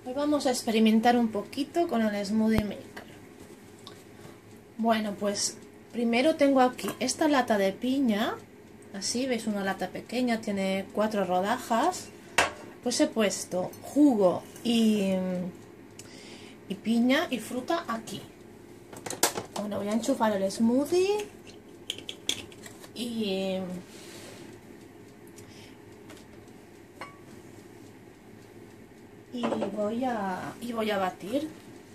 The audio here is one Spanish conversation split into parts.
Hoy vamos a experimentar un poquito con el Smoothie Maker. Bueno, pues primero tengo aquí esta lata de piña. Así, veis, una lata pequeña, tiene 4 rodajas. Pues he puesto jugo y piña y fruta aquí. Bueno, voy a enchufar el smoothie y voy a batir.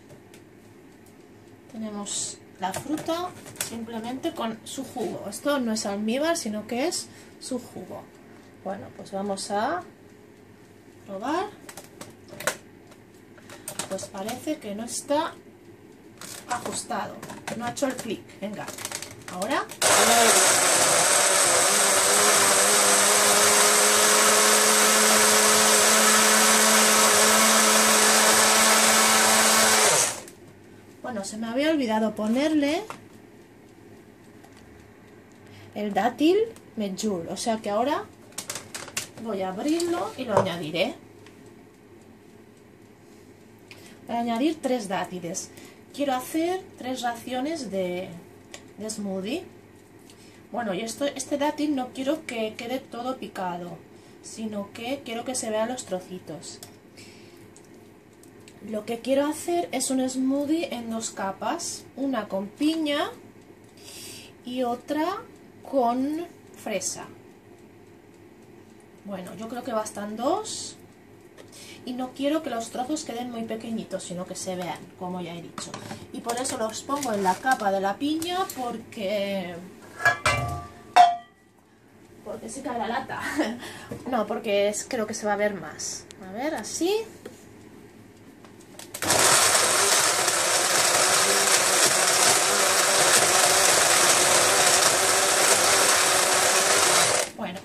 Tenemos la fruta simplemente con su jugo. Esto no es almíbar, sino que es su jugo. Bueno, pues vamos a probar. Pues parece que no está ajustado, no ha hecho el clic. Venga, ahora. Bueno, se me había olvidado ponerle el dátil medjool, o sea que ahora voy a abrirlo y lo añadiré. Voy a añadir 3 dátiles. Quiero hacer 3 raciones de smoothie. Bueno, y este dátil no quiero que quede todo picado, sino que quiero que se vean los trocitos. Lo que quiero hacer es un smoothie en 2 capas, una con piña y otra con fresa. Bueno, yo creo que bastan 2 y no quiero que los trozos queden muy pequeñitos, sino que se vean, como ya he dicho. Y por eso los pongo en la capa de la piña, porque se cae la lata. No, porque creo que se va a ver más. A ver, así. Bueno,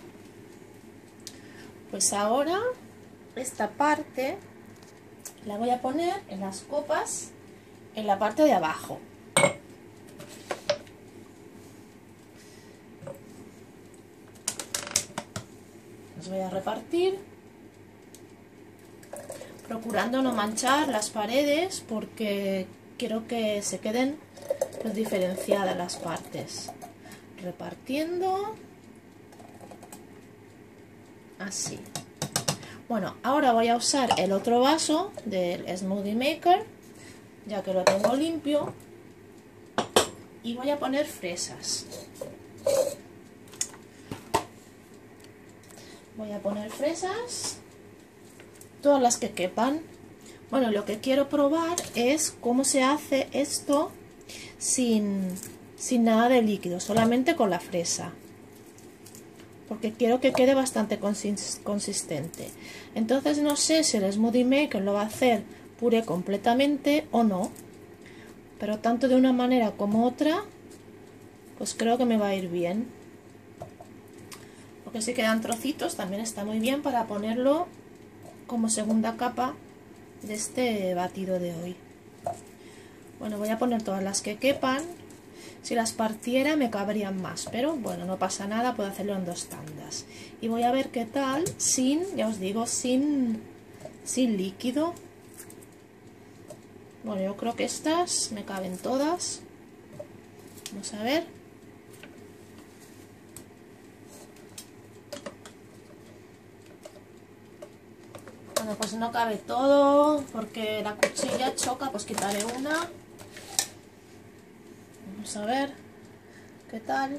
pues ahora esta parte la voy a poner en las copas, en la parte de abajo. Los voy a repartir, procurando no manchar las paredes, porque quiero que se queden pues diferenciadas las partes. Repartiendo así. Bueno, ahora voy a usar el otro vaso del Smoothie Maker, ya que lo tengo limpio, y voy a poner fresas. Voy a poner fresas, todas las que quepan. Bueno, lo que quiero probar es cómo se hace esto sin nada de líquido, solamente con la fresa, porque quiero que quede bastante consistente. Entonces no sé si el Smoothie Maker lo va a hacer puré completamente o no, pero tanto de una manera como otra pues creo que me va a ir bien, porque si quedan trocitos también está muy bien para ponerlo como segunda capa de este batido de hoy. Bueno, voy a poner todas las que quepan. Si las partiera me cabrían más, pero bueno, no pasa nada, puedo hacerlo en 2 tandas. Y voy a ver qué tal ya os digo, sin líquido. Bueno, yo creo que estas me caben todas. Vamos a ver. Bueno, pues no cabe todo, porque la cuchilla choca, pues quitaré una. Vamos a ver qué tal.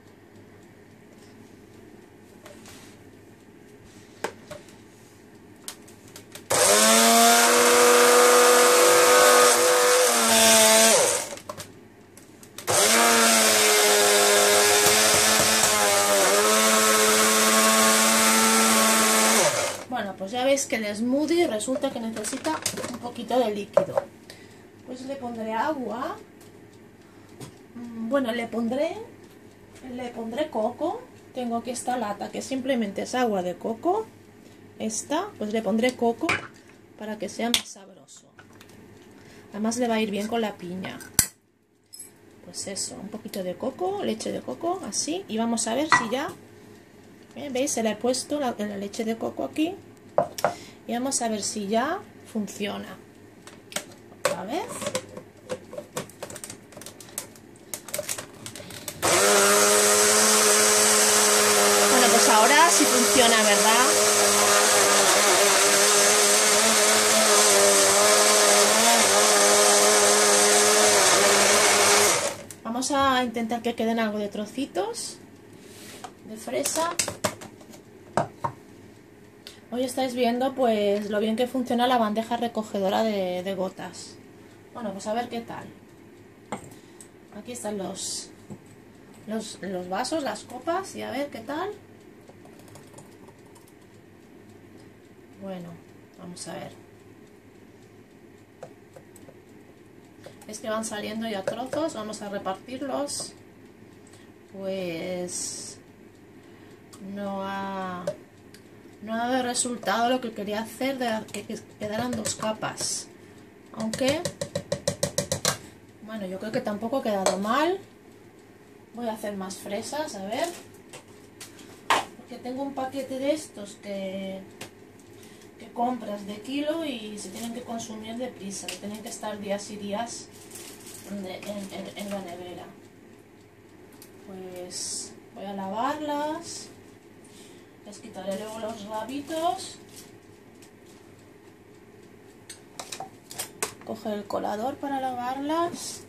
Bueno, pues ya veis que el smoothie resulta que necesita un poquito de líquido. Pues le pondré agua. Bueno, le pondré coco. Tengo aquí esta lata que simplemente es agua de coco. Esta, pues le pondré coco para que sea más sabroso. Además le va a ir bien con la piña. Pues eso, un poquito de coco, leche de coco, así. Y vamos a ver si ya ¿Veis? Se le he puesto la leche de coco aquí. Y vamos a ver si ya funciona. Otra vez. Bueno, pues ahora sí funciona, ¿verdad? Vamos a intentar que queden algo de trocitos de fresa. Hoy estáis viendo pues lo bien que funciona la bandeja recogedora de gotas. Bueno, pues a ver qué tal. Aquí están los vasos, las copas, y a ver qué tal. Bueno, vamos a ver. Es que van saliendo ya trozos, vamos a repartirlos. Pues no ha dado resultado lo que quería hacer, de que quedaran dos capas. Aunque, bueno, yo creo que tampoco ha quedado mal. Voy a hacer más fresas, a ver. Porque tengo un paquete de estos que compras de kilo y se tienen que consumir deprisa, que tienen que estar días y días en la nevera. Pues voy a lavarlas, les quitaré luego los rabitos, coger el colador para lavarlas.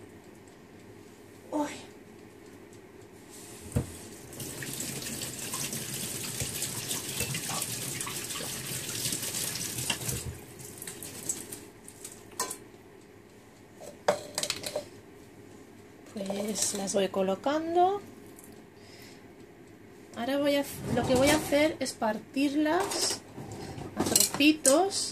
Uy. Pues las voy colocando. Ahora lo que voy a hacer es partirlas a trocitos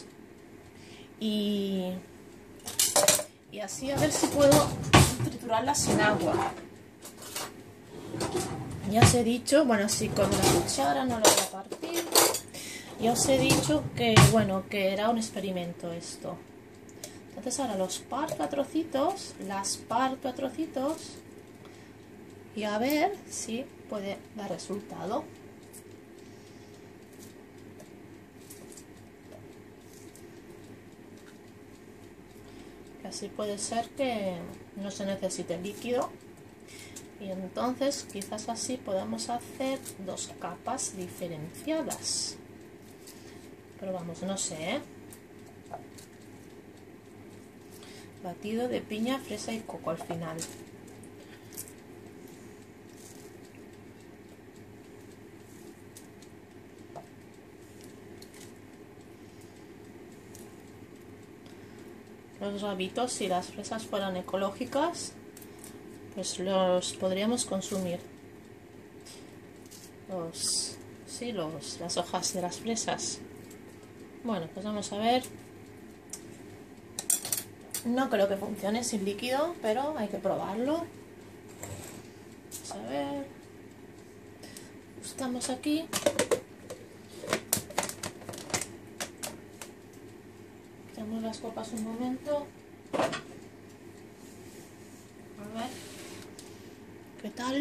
y así a ver si puedo triturarlas sin agua. Ya os he dicho, bueno, así con una cuchara no lo voy a partir. Ya os he dicho que, bueno, que era un experimento esto. Entonces ahora los parto a trocitos, las parto a trocitos y a ver si puede dar resultado. Que así puede ser que no se necesite líquido y entonces quizás así podamos hacer dos capas diferenciadas. Pero vamos, no sé, ¿eh? Batido de piña, fresa y coco al final. Los rabitos, si las fresas fueran ecológicas, pues los podríamos consumir. Las hojas de las fresas. Bueno, pues vamos a ver. No creo que funcione sin líquido, pero hay que probarlo. Vamos a ver. Estamos aquí. Quitamos las copas un momento. A ver. ¿Qué tal?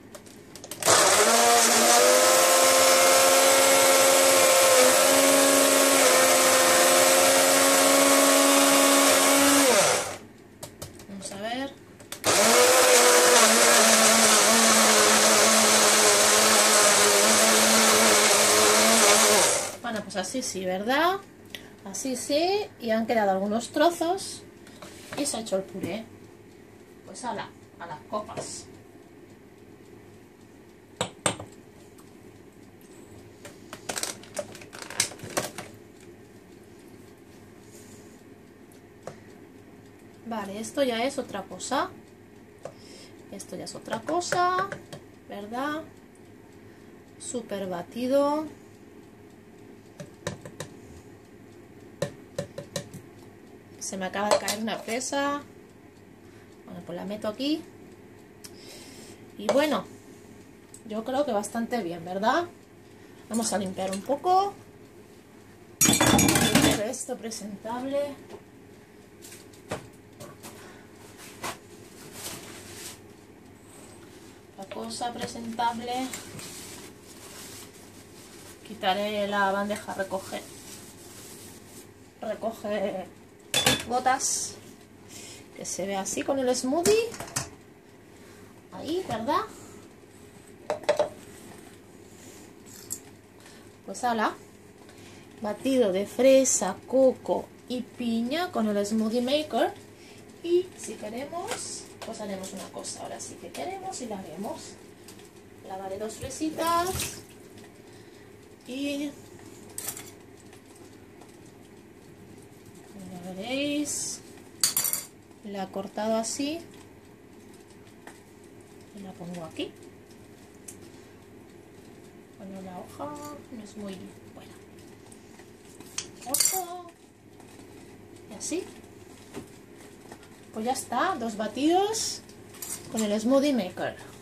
Vamos a ver. Bueno, pues así sí, ¿verdad? Así sí, y han quedado algunos trozos y se ha hecho el puré. Pues a las copas. Vale, esto ya es otra cosa. Esto ya es otra cosa, ¿verdad? Súper batido. Se me acaba de caer una fresa. Bueno, pues la meto aquí. Y bueno, yo creo que bastante bien, ¿verdad? Vamos a limpiar un poco. Limpiar esto presentable. La cosa presentable. Quitaré la bandeja recoge gotas, que se ve así con el smoothie. Ahí, ¿verdad? Pues ala, batido de fresa, coco y piña con el smoothie maker. Y si queremos, pues haremos una cosa. Ahora sí que queremos y la haremos. Lavaré 2 fresitas y ya veréis, la he cortado así y la pongo aquí. Bueno, la hoja no es muy buena. Corto y así. Pues ya está, 2 batidos con el smoothie maker.